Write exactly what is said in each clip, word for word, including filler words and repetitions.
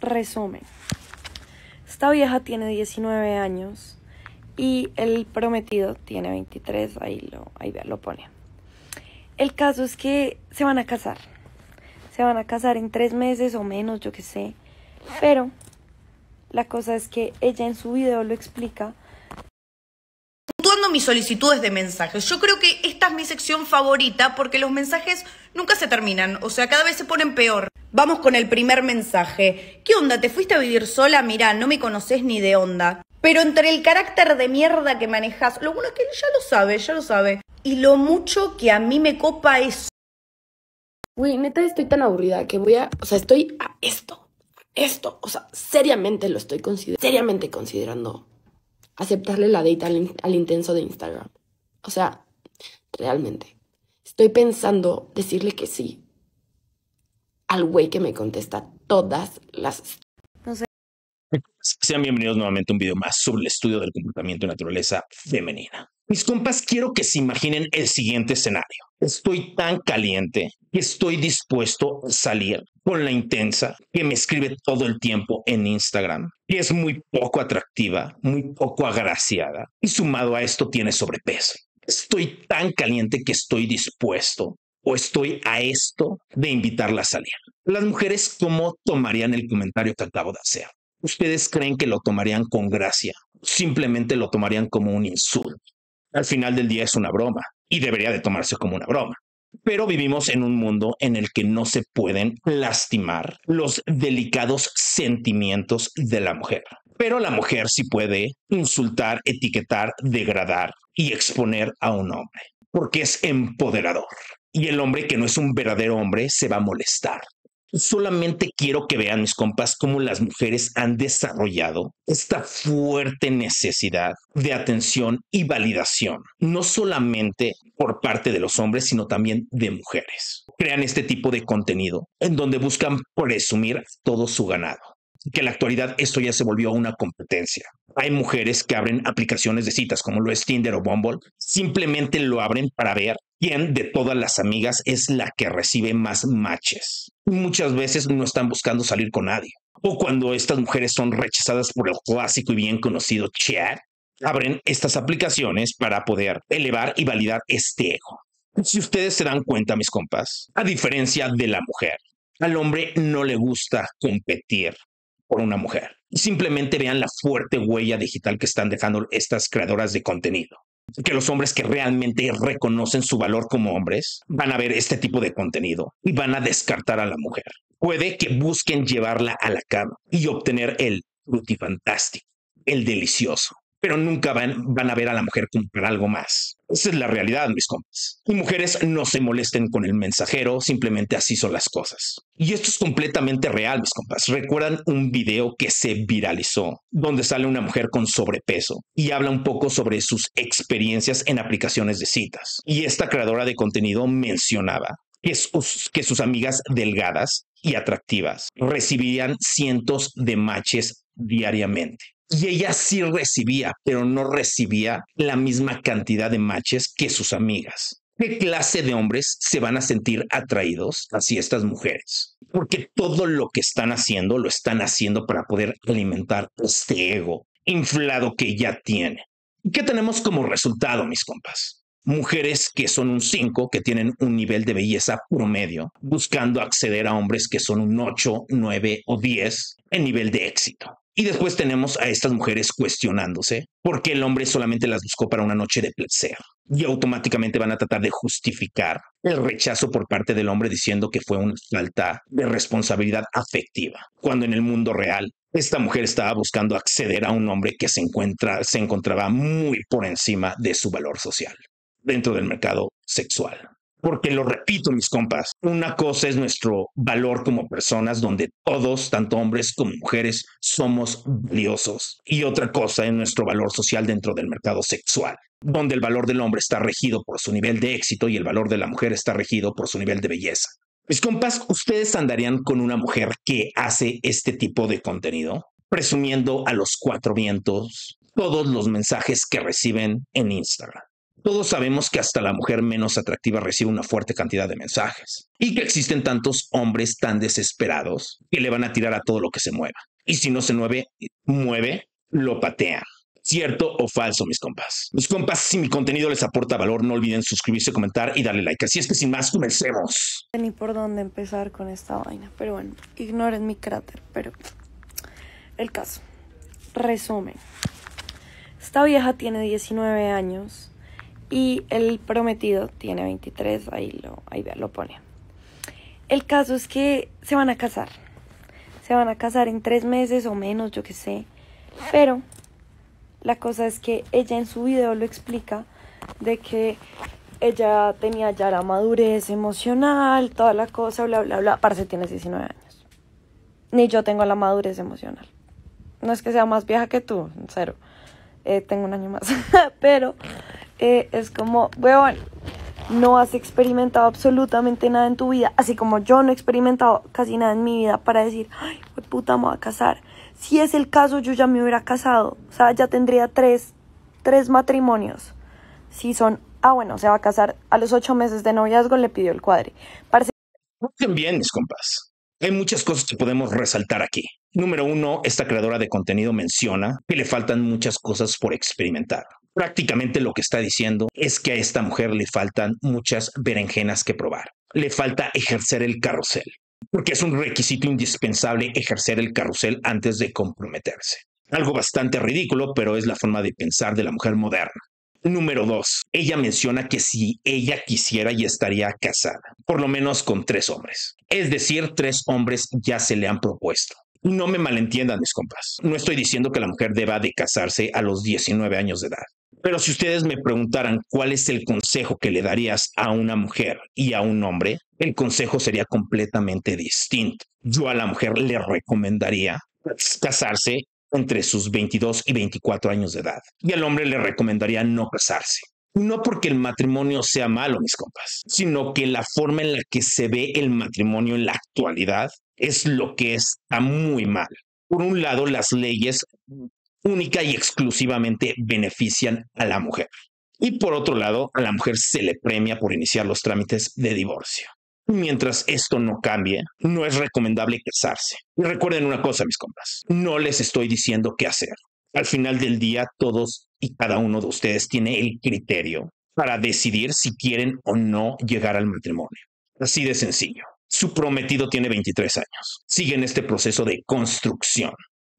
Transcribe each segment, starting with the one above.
Resumen. Esta vieja tiene diecinueve años y el prometido tiene veintitrés, ahí lo, ahí lo pone. El caso es que se van a casar. Se van a casar en tres meses o menos, yo qué sé. Pero la cosa es que ella en su video lo explica. Puntuando mis solicitudes de mensajes. Yo creo que esta es mi sección favorita porque los mensajes nunca se terminan. O sea, cada vez se ponen peor. Vamos con el primer mensaje. ¿Qué onda? ¿Te fuiste a vivir sola? Mirá, no me conoces ni de onda. Pero entre el carácter de mierda que manejas, lo bueno es que él ya lo sabe, ya lo sabe. Y lo mucho que a mí me copa es... Güey, neta estoy tan aburrida que voy a... O sea, estoy a esto, esto. O sea, seriamente lo estoy considerando, seriamente considerando aceptarle la date al, al intenso de Instagram. O sea, realmente. Estoy pensando decirle que sí al güey que me contesta todas las... No sé. Sean bienvenidos nuevamente a un video más sobre el estudio del comportamiento y naturaleza femenina. Mis compas, quiero que se imaginen el siguiente escenario. Estoy tan caliente que estoy dispuesto a salir con la intensa que me escribe todo el tiempo en Instagram, que es muy poco atractiva, muy poco agraciada y sumado a esto tiene sobrepeso. Estoy tan caliente que estoy dispuesto o estoy a esto de invitarla a salir. Las mujeres, ¿cómo tomarían el comentario que acabo de hacer? ¿Ustedes creen que lo tomarían con gracia? Simplemente lo tomarían como un insulto. Al final del día es una broma y debería de tomarse como una broma. Pero vivimos en un mundo en el que no se pueden lastimar los delicados sentimientos de la mujer. Pero la mujer sí puede insultar, etiquetar, degradar y exponer a un hombre, porque es empoderador. Y el hombre que no es un verdadero hombre se va a molestar. Solamente quiero que vean, mis compas, cómo las mujeres han desarrollado esta fuerte necesidad de atención y validación, no solamente por parte de los hombres, sino también de mujeres. Crean este tipo de contenido en donde buscan presumir todo su ganado. Que en la actualidad esto ya se volvió una competencia. Hay mujeres que abren aplicaciones de citas como lo es Tinder o Bumble, simplemente lo abren para ver quién de todas las amigas es la que recibe más matches. Muchas veces no están buscando salir con nadie. O cuando estas mujeres son rechazadas por el clásico y bien conocido chat, abren estas aplicaciones para poder elevar y validar este ego. Si ustedes se dan cuenta, mis compas, a diferencia de la mujer, al hombre no le gusta competir por una mujer. Simplemente vean la fuerte huella digital que están dejando estas creadoras de contenido. Que los hombres que realmente reconocen su valor como hombres van a ver este tipo de contenido y van a descartar a la mujer. Puede que busquen llevarla a la cama y obtener el frutifantástico, el delicioso, pero nunca van, van a ver a la mujer como para algo más. Esa es la realidad, mis compas. Y mujeres, no se molesten con el mensajero, simplemente así son las cosas. Y esto es completamente real, mis compas. ¿Recuerdan un video que se viralizó donde sale una mujer con sobrepeso y habla un poco sobre sus experiencias en aplicaciones de citas? Y esta creadora de contenido mencionaba que sus, que sus amigas delgadas y atractivas recibirían cientos de matches diariamente. Y ella sí recibía, pero no recibía la misma cantidad de matches que sus amigas. ¿Qué clase de hombres se van a sentir atraídos hacia estas mujeres? Porque todo lo que están haciendo, lo están haciendo para poder alimentar este ego inflado que ya tiene. ¿Qué tenemos como resultado, mis compas? Mujeres que son un cinco, que tienen un nivel de belleza promedio, buscando acceder a hombres que son un ocho, nueve o diez en nivel de éxito. Y después tenemos a estas mujeres cuestionándose por qué el hombre solamente las buscó para una noche de placer. Y automáticamente van a tratar de justificar el rechazo por parte del hombre diciendo que fue una falta de responsabilidad afectiva. Cuando en el mundo real, esta mujer estaba buscando acceder a un hombre que se, encuentra, se encontraba muy por encima de su valor social dentro del mercado sexual. Porque lo repito, mis compas, una cosa es nuestro valor como personas donde todos, tanto hombres como mujeres, somos valiosos. Y otra cosa es nuestro valor social dentro del mercado sexual, donde el valor del hombre está regido por su nivel de éxito y el valor de la mujer está regido por su nivel de belleza. Mis compas, ¿ustedes andarían con una mujer que hace este tipo de contenido? Presumiendo a los cuatro vientos todos los mensajes que reciben en Instagram. Todos sabemos que hasta la mujer menos atractiva recibe una fuerte cantidad de mensajes y que existen tantos hombres tan desesperados que le van a tirar a todo lo que se mueva. Y si no se mueve, mueve, lo patean. ¿Cierto o falso, mis compas? Mis compas, si mi contenido les aporta valor, no olviden suscribirse, comentar y darle like. Así es que sin más, comencemos. Ni por dónde empezar con esta vaina, pero bueno, ignoren mi cráter, pero el caso. Resumen. Esta vieja tiene diecinueve años y el prometido tiene veintitrés, ahí lo, ahí lo pone. El caso es que se van a casar. Se van a casar en tres meses o menos, yo qué sé, pero la cosa es que ella en su video lo explica de que ella tenía ya la madurez emocional, toda la cosa, bla, bla, bla. Parce, tienes diecinueve años. Ni yo tengo la madurez emocional. No es que sea más vieja que tú, cero. Eh, tengo un año más. Pero eh, es como, huevón, no has experimentado absolutamente nada en tu vida. Así como yo no he experimentado casi nada en mi vida para decir, ay, puta, me voy a casar. Si es el caso, yo ya me hubiera casado. O sea, ya tendría tres, tres matrimonios. Si son, ah, bueno, se va a casar a los ocho meses de noviazgo, le pidió el cuadre. Parece... Escuchen bien, mis compas. Hay muchas cosas que podemos resaltar aquí. Número uno, esta creadora de contenido menciona que le faltan muchas cosas por experimentar. Prácticamente lo que está diciendo es que a esta mujer le faltan muchas berenjenas que probar. Le falta ejercer el carrusel. Porque es un requisito indispensable ejercer el carrusel antes de comprometerse. Algo bastante ridículo, pero es la forma de pensar de la mujer moderna. Número dos, ella menciona que si ella quisiera ya estaría casada, por lo menos con tres hombres. Es decir, tres hombres ya se le han propuesto. No me malentiendan, mis compas. No estoy diciendo que la mujer deba de casarse a los diecinueve años de edad. Pero si ustedes me preguntaran cuál es el consejo que le darías a una mujer y a un hombre, el consejo sería completamente distinto. Yo a la mujer le recomendaría casarse entre sus veintidós y veinticuatro años de edad. Y al hombre le recomendaría no casarse. No porque el matrimonio sea malo, mis compas, sino que la forma en la que se ve el matrimonio en la actualidad es lo que está muy mal. Por un lado, las leyes única y exclusivamente benefician a la mujer. Y por otro lado, a la mujer se le premia por iniciar los trámites de divorcio. Mientras esto no cambie, no es recomendable casarse. Y recuerden una cosa, mis compas, no les estoy diciendo qué hacer. Al final del día, todos y cada uno de ustedes tiene el criterio para decidir si quieren o no llegar al matrimonio. Así de sencillo. Su prometido tiene veintitrés años. Sigue en este proceso de construcción.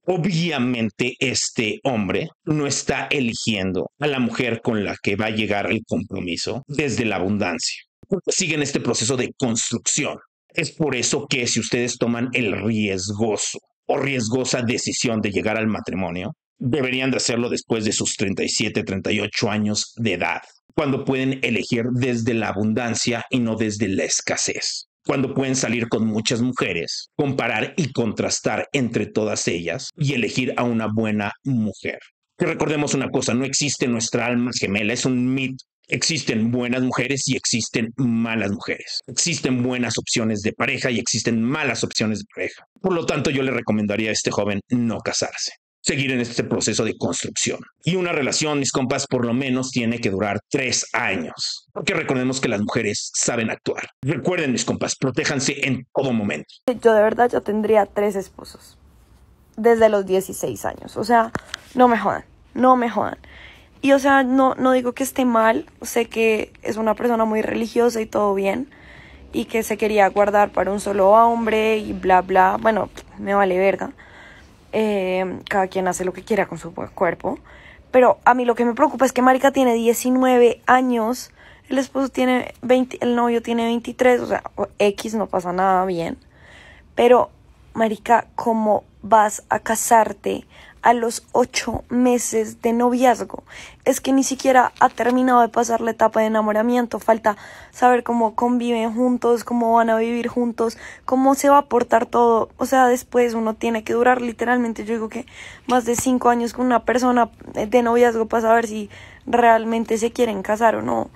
Obviamente este hombre no está eligiendo a la mujer con la que va a llegar al compromiso desde la abundancia. Sigue en este proceso de construcción. Es por eso que si ustedes toman el riesgoso o riesgosa decisión de llegar al matrimonio, deberían de hacerlo después de sus treinta y siete, treinta y ocho años de edad, cuando pueden elegir desde la abundancia y no desde la escasez. Cuando pueden salir con muchas mujeres, comparar y contrastar entre todas ellas y elegir a una buena mujer. Que recordemos una cosa, no existe nuestra alma gemela, es un mito. Existen buenas mujeres y existen malas mujeres. Existen buenas opciones de pareja y existen malas opciones de pareja. Por lo tanto, yo le recomendaría a este joven no casarse. Seguir en este proceso de construcción. Y una relación, mis compas, por lo menos tiene que durar tres años. Porque recordemos que las mujeres saben actuar. Recuerden, mis compas, protéjanse en todo momento. Yo de verdad yo tendría tres esposos. Desde los dieciséis años. O sea, no me jodan. No me jodan. Y o sea, no, no digo que esté mal. Sé que es una persona muy religiosa y todo bien. Y que se quería guardar para un solo hombre y bla, bla. Bueno, me vale verga. Eh, cada quien hace lo que quiera con su cuerpo. Pero a mí lo que me preocupa es que marica tiene diecinueve años, el esposo tiene veinte, el novio tiene veintitrés, o sea, X, no pasa nada, bien. Pero marica, ¿cómo vas a casarte a los ocho meses de noviazgo? Es que ni siquiera ha terminado de pasar la etapa de enamoramiento. Falta saber cómo conviven juntos, cómo van a vivir juntos, cómo se va a portar todo. O sea, después uno tiene que durar literalmente, yo digo que más de cinco años con una persona de noviazgo para saber si realmente se quieren casar o no.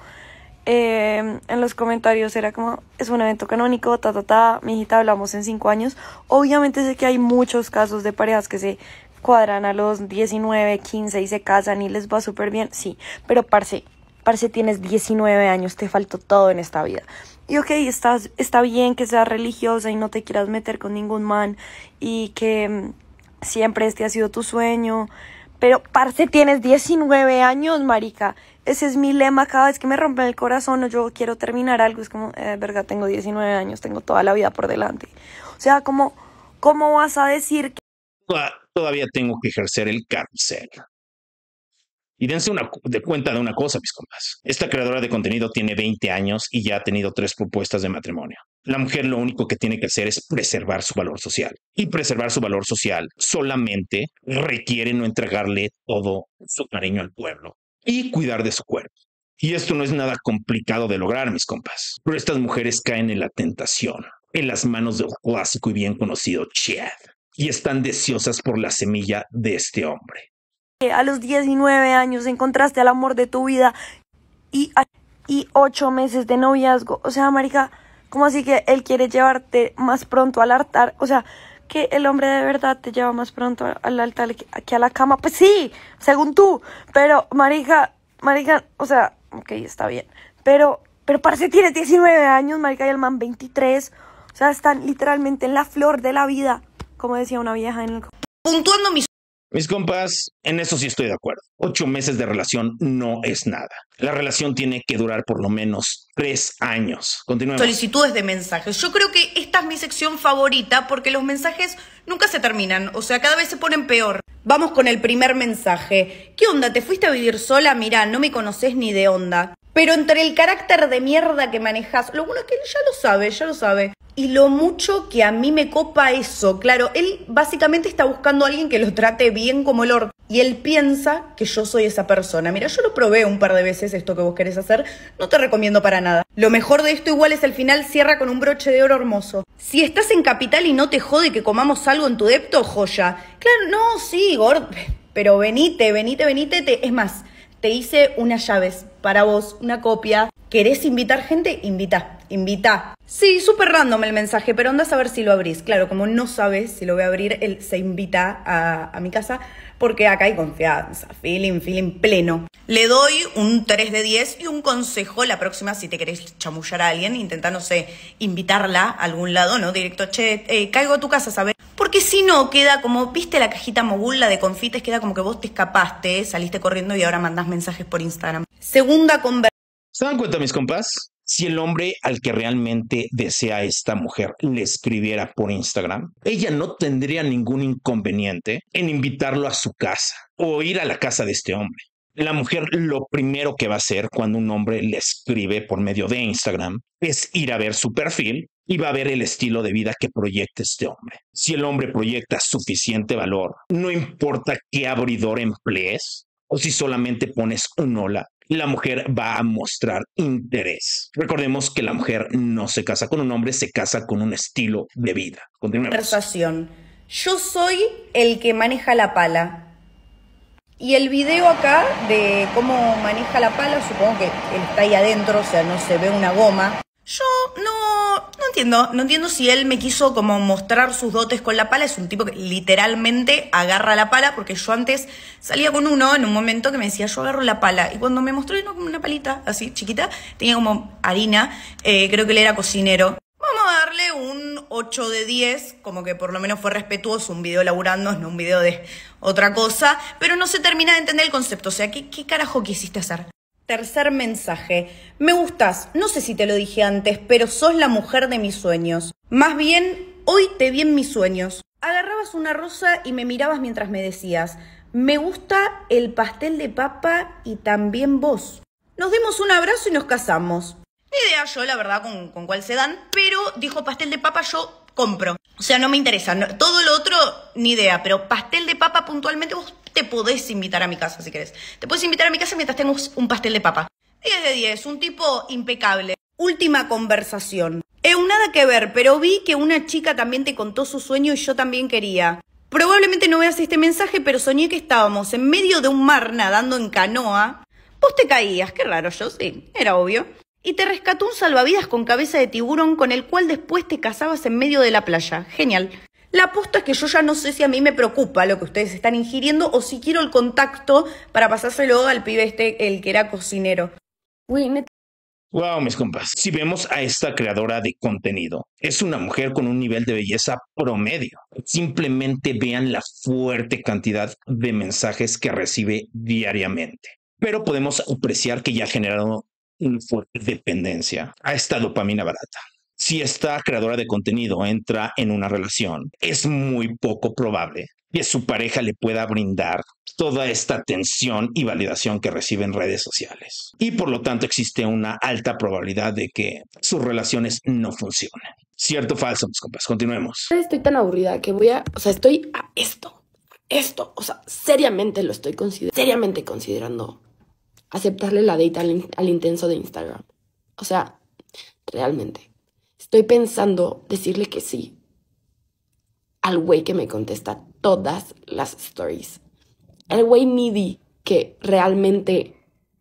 Eh, en los comentarios era como, es un evento canónico, ta, ta, ta, mijita, hablamos en cinco años. Obviamente sé que hay muchos casos de parejas que se cuadran a los diecinueve, quince y se casan y les va súper bien, sí, pero parce, parce, tienes diecinueve años, te faltó todo en esta vida. Y ok, estás, está bien que seas religiosa y no te quieras meter con ningún man y que mm, siempre este ha sido tu sueño. Pero, parce, tienes diecinueve años, marica. Ese es mi lema cada vez que me rompen el corazón o yo quiero terminar algo. Es como, eh, verga, tengo diecinueve años, tengo toda la vida por delante. O sea, ¿cómo, cómo vas a decir que... Todavía tengo que ejercer el carrusel. Y dense una, de cuenta de una cosa, mis compas. Esta creadora de contenido tiene veinte años y ya ha tenido tres propuestas de matrimonio. La mujer lo único que tiene que hacer es preservar su valor social. Y preservar su valor social solamente requiere no entregarle todo su cariño al pueblo y cuidar de su cuerpo. Y esto no es nada complicado de lograr, mis compas. Pero estas mujeres caen en la tentación, en las manos del clásico y bien conocido Chad. Y están deseosas por la semilla de este hombre. A los diecinueve años encontraste al amor de tu vida y, y ocho meses de noviazgo? O sea, marica, ¿cómo así que él quiere llevarte más pronto al altar? O sea, que el hombre de verdad te lleva más pronto al altar que a la cama. Pues sí, según tú. Pero, marica, marica, o sea, ok, está bien. Pero, pero parce, tienes diecinueve años, marica, y el man veintitrés. O sea, están literalmente en la flor de la vida, como decía una vieja en el... Puntuando mis... Mis compas, en eso sí estoy de acuerdo. Ocho meses de relación no es nada. La relación tiene que durar por lo menos tres años. Continuemos. Solicitudes de mensajes. Yo creo que esta es mi sección favorita porque los mensajes nunca se terminan. O sea, cada vez se ponen peor. Vamos con el primer mensaje. ¿Qué onda? ¿Te fuiste a vivir sola? Mirá, no me conoces ni de onda. Pero entre el carácter de mierda que manejas, lo bueno es que él ya lo sabe, ya lo sabe. Y lo mucho que a mí me copa eso. Claro, él básicamente está buscando a alguien que lo trate bien como el orto. Y él piensa que yo soy esa persona. Mira, yo lo probé un par de veces, esto que vos querés hacer. No te recomiendo para nada. Lo mejor de esto igual es el final, cierra con un broche de oro hermoso. Si estás en Capital y no te jode que comamos algo en tu depto, joya. Claro, no, sí, gordo. Pero venite, venite, venite. Te... Es más, te hice unas llaves para vos, una copia. ¿Querés invitar gente? Invita, invita. Sí, súper random el mensaje, pero andás a ver si lo abrís. Claro, como no sabes si lo voy a abrir, él se invita a, a mi casa porque acá hay confianza, feeling, feeling pleno. Le doy un tres de diez y un consejo la próxima si te querés chamullar a alguien. Intenta, no sé, invitarla a algún lado, ¿no? Directo, che, eh, caigo a tu casa, ¿sabes? Porque si no, queda como, ¿viste la cajita mogul, la de confites? Queda como que vos te escapaste, saliste corriendo y ahora mandás mensajes por Instagram. Segunda conversación. ¿Se dan cuenta, mis compas? Si el hombre al que realmente desea a esta mujer le escribiera por Instagram, ella no tendría ningún inconveniente en invitarlo a su casa o ir a la casa de este hombre. La mujer lo primero que va a hacer cuando un hombre le escribe por medio de Instagram es ir a ver su perfil y va a ver el estilo de vida que proyecta este hombre. Si el hombre proyecta suficiente valor, no importa qué abridor emplees o si solamente pones un hola, la mujer va a mostrar interés. Recordemos que la mujer no se casa con un hombre, se casa con un estilo de vida. Continuemos. Conversación. Yo soy el que maneja la pala. Y el video acá de cómo maneja la pala, supongo que él está ahí adentro, o sea, no se ve una goma. Yo no, no entiendo, no entiendo si él me quiso como mostrar sus dotes con la pala. Es un tipo que literalmente agarra la pala, porque yo antes salía con uno en un momento que me decía, yo agarro la pala. Y cuando me mostró como una palita así chiquita, tenía como harina, eh, creo que él era cocinero. Vamos a darle un ocho de diez, como que por lo menos fue respetuoso, un video laburando, no un video de otra cosa, pero no se termina de entender el concepto, o sea, ¿qué, qué carajo quisiste hacer? Tercer mensaje. Me gustas, no sé si te lo dije antes, pero sos la mujer de mis sueños. Más bien, hoy te vi en mis sueños. Agarrabas una rosa y me mirabas mientras me decías, me gusta el pastel de papa y también vos. Nos demos un abrazo y nos casamos. Ni idea yo, la verdad, con, con cuál se dan, pero dijo pastel de papa, yo compro. O sea, no me interesa. No, todo lo otro, ni idea, pero pastel de papa puntualmente vos te podés invitar a mi casa si querés. Te podés invitar a mi casa mientras tengo un pastel de papa. diez de diez, un tipo impecable. Última conversación. Eh, nada que ver, pero vi que una chica también te contó su sueño y yo también quería. Probablemente no veas este mensaje, pero soñé que estábamos en medio de un mar nadando en canoa. Vos te caías, qué raro, yo sí, era obvio. Y te rescató un salvavidas con cabeza de tiburón con el cual después te casabas en medio de la playa. Genial. La aposta es que yo ya no sé si a mí me preocupa lo que ustedes están ingiriendo o si quiero el contacto para pasárselo al pibe este, el que era cocinero. Güey, neta. Wow, mis compas. Si vemos a esta creadora de contenido, es una mujer con un nivel de belleza promedio. Simplemente vean la fuerte cantidad de mensajes que recibe diariamente. Pero podemos apreciar que ya ha generado una fuerte dependencia a esta dopamina barata. Si esta creadora de contenido entra en una relación, es muy poco probable que su pareja le pueda brindar toda esta atención y validación que recibe en redes sociales. Y por lo tanto existe una alta probabilidad de que sus relaciones no funcionen. ¿Cierto o falso, mis compas? Continuemos. Estoy tan aburrida que voy a... O sea, estoy a esto. Esto. O sea, seriamente lo estoy considerando. Seriamente considerando aceptarle la date al, al intenso de Instagram. O sea, realmente. Estoy pensando decirle que sí al güey que me contesta todas las stories. El güey needy que realmente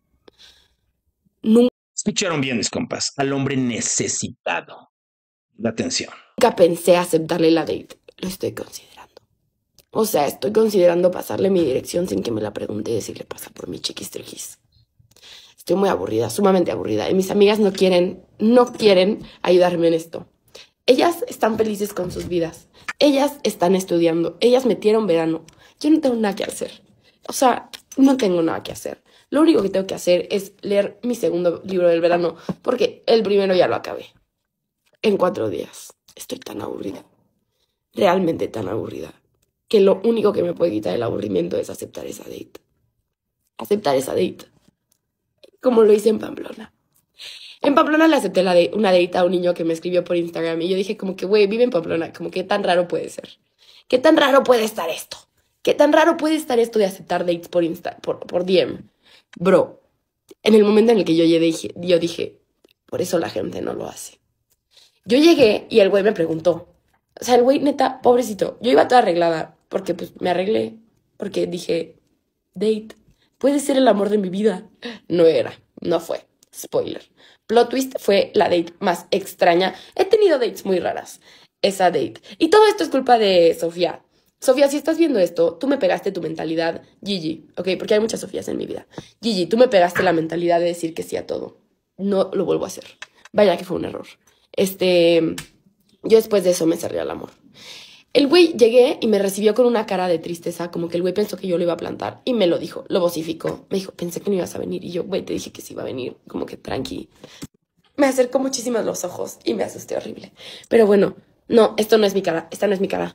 nunca Escucharon bien, mis compas. Al hombre necesitado de atención. pensé aceptarle la date. Lo estoy considerando. O sea, estoy considerando pasarle mi dirección sin que me la pregunte y decirle pasa por mi chiquis triquis. Estoy muy aburrida, sumamente aburrida. Y mis amigas no quieren, no quieren ayudarme en esto. Ellas están felices con sus vidas. Ellas están estudiando. Ellas metieron verano. Yo no tengo nada que hacer. O sea, no tengo nada que hacer. Lo único que tengo que hacer es leer mi segundo libro del verano, porque el primero ya lo acabé. En cuatro días. Estoy tan aburrida. Realmente tan aburrida. Que lo único que me puede quitar el aburrimiento es aceptar esa date. Aceptar esa date. Como lo hice en Pamplona. En Pamplona le acepté la de, una date a un niño que me escribió por Instagram y yo dije como que, güey, vive en Pamplona, como que tan raro puede ser. ¿Qué tan raro puede estar esto? ¿Qué tan raro puede estar esto de aceptar dates por Insta, por, por D M? Bro, en el momento en el que yo llegué, dije, yo dije, por eso la gente no lo hace. Yo llegué y el güey me preguntó. O sea, el güey, neta, pobrecito, yo iba toda arreglada porque pues me arreglé, porque dije, date, puede ser el amor de mi vida. No era, no fue. Spoiler. Plot twist, fue la date más extraña. He tenido dates muy raras. Esa date. Y todo esto es culpa de Sofía. Sofía, si estás viendo esto, tú me pegaste tu mentalidad. Gigi, ¿ok? Porque hay muchas Sofías en mi vida. Gigi, tú me pegaste la mentalidad de decir que sí a todo. No lo vuelvo a hacer. Vaya que fue un error. Este... Yo después de eso me cerré al amor. El güey llegué y me recibió con una cara de tristeza, como que el güey pensó que yo lo iba a plantar. Y me lo dijo, lo vocificó. Me dijo, pensé que no ibas a venir. Y yo, güey, te dije que sí iba a venir. Como que tranqui. Me acercó muchísimo los ojos y me asusté horrible. Pero bueno, no, esto no es mi cara. Esta no es mi cara.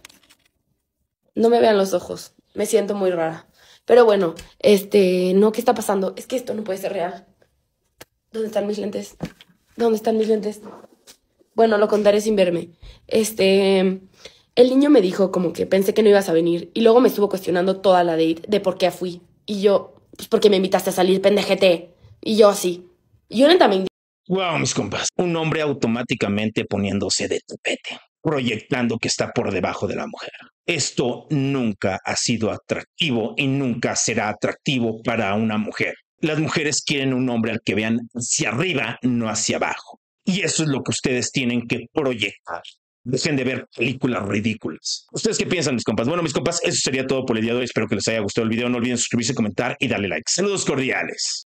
No me vean los ojos. Me siento muy rara. Pero bueno, este, no, ¿qué está pasando? Es que esto no puede ser real. ¿Dónde están mis lentes? ¿Dónde están mis lentes? Bueno, lo contaré sin verme. Este... El niño me dijo como que pensé que no ibas a venir y luego me estuvo cuestionando toda la date de por qué fui. Y yo, pues porque me invitaste a salir, pendejete. Y yo así. Y yo lentamente... Wow, mis compas. Un hombre automáticamente poniéndose de tapete, proyectando que está por debajo de la mujer. Esto nunca ha sido atractivo y nunca será atractivo para una mujer. Las mujeres quieren un hombre al que vean hacia arriba, no hacia abajo. Y eso es lo que ustedes tienen que proyectar. Dejen de ver películas ridículas. ¿Ustedes qué piensan, mis compas? Bueno, mis compas, eso sería todo por el día de hoy. Espero que les haya gustado el video. No olviden suscribirse, comentar y darle like. Saludos cordiales.